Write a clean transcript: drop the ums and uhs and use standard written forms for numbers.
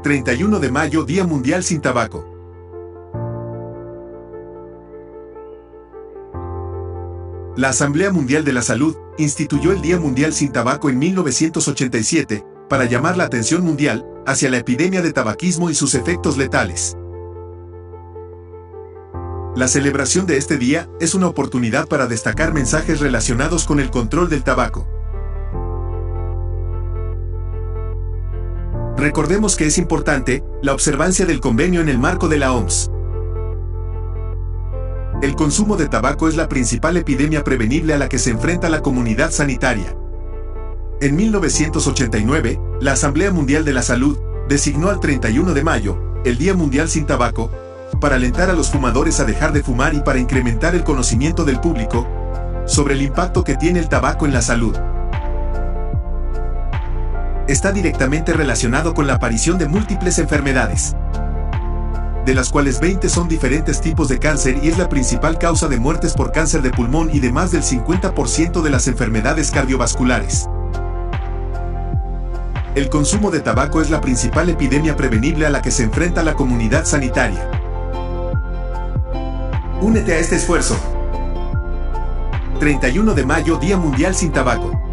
31 de mayo, Día Mundial sin Tabaco. La Asamblea Mundial de la Salud instituyó el Día Mundial sin Tabaco en 1987 para llamar la atención mundial hacia la epidemia de tabaquismo y sus efectos letales. La celebración de este día es una oportunidad para destacar mensajes relacionados con el control del tabaco. Recordemos que es importante la observancia del convenio en el marco de la OMS. El consumo de tabaco es la principal epidemia prevenible a la que se enfrenta la comunidad sanitaria. En 1989, la Asamblea Mundial de la Salud designó al 31 de mayo, el Día Mundial sin Tabaco, para alentar a los fumadores a dejar de fumar y para incrementar el conocimiento del público sobre el impacto que tiene el tabaco en la salud. Está directamente relacionado con la aparición de múltiples enfermedades, de las cuales 20 son diferentes tipos de cáncer y es la principal causa de muertes por cáncer de pulmón y de más del 50% de las enfermedades cardiovasculares. El consumo de tabaco es la principal epidemia prevenible a la que se enfrenta la comunidad sanitaria. Únete a este esfuerzo. 31 de mayo, Día Mundial sin Tabaco.